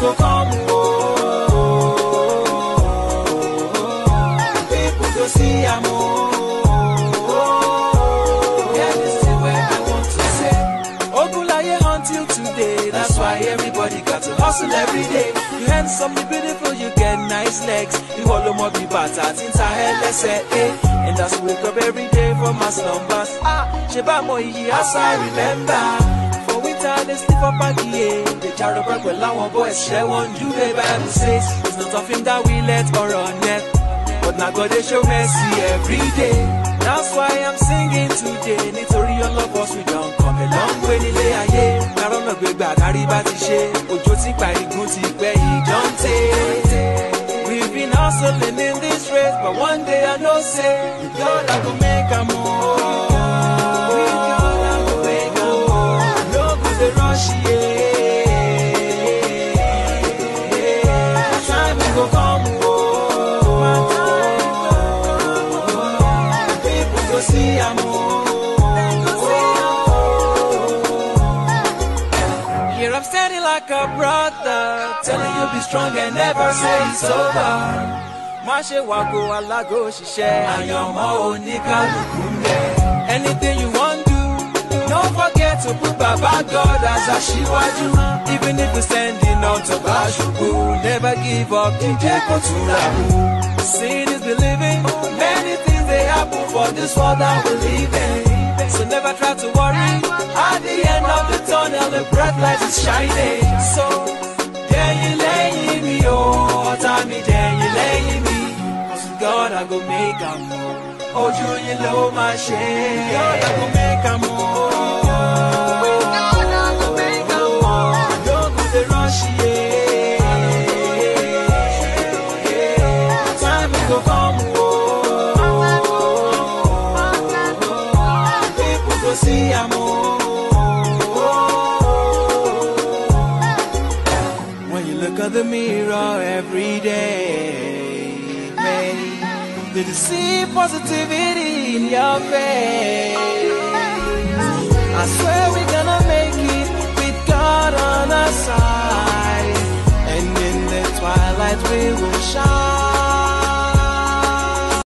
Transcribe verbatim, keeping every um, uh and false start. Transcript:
go come, oh, people go see I'm oh, yeah, this is where I want to say. Ogulaye until today, that's why everybody got to hustle every day. You handsome, you beautiful, you get nice legs. You follow more be bata, since I had let's say, eh. And that's wake up every day for my slumbers. Ah, Sheba Moyi, as I remember. For winter, they sleep up at the end. They jar up well, our boys share one. You the Bible says, it's not a thing that we let or on net. But now God, they show mercy every day. That's why I'm singing today. Nítorí all of us, we don't come a long way nílé ayé. Kárọ̀ náà gbé gbà kárí bá ti ṣe. Òjò ti pa igun ti pẹ́ ìjọ́ntè. We've been hustling in this race, but one day I know say, with God I go make a move. With God I go make a move. No good the rush, yeah. Time will go come, oh. People go see I'm oh. Here I'm standing like a brother, telling you be strong and never say it's over. Mashe wako alago shishe ayomo onikaluku nbe. Anything you want do, don't forget to put Baba God as a shiwaju. Even if you're standing on top of Shubu, never give up, D J Koturabu. Seeing is believing, many things they happen for this world that we live in. So never try to worry, at the end of the tunnel the bright light is shining. So, there you lay me, oh, time me, there you lay me. God, I go make a move. Oh, you know my shame. God, I go make a move. God, I go make a move. No good the rush, yeah. Time will go come, oh. People go see I'm oh. When you look at the mirror every day, babe, did you see positivity in your face? I swear we're gonna make it with God on our side, and in the twilight we will shine.